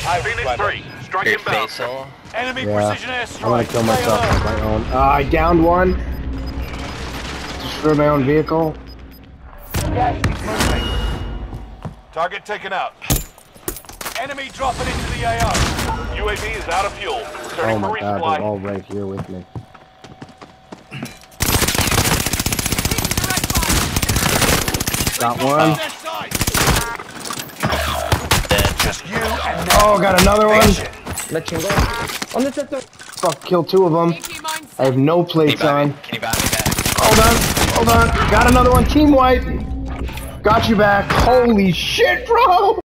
Phoenix 3, strike inbound. Enemy precision airstrike. I'm gonna kill myself with my own. I downed one. Destroyed my own vehicle. Target taken out. Enemy dropping into the AO. UAV is out of fuel. Turning Oh for my god, resupply. they're all right here with me. Got one. Just you and Oh, got another one. Let you go. On the sector. Fuck, killed two of them. I have no plates on. Can you buy me back? Hold on. Got another one. Team wipe. Got you back. Holy shit, bro.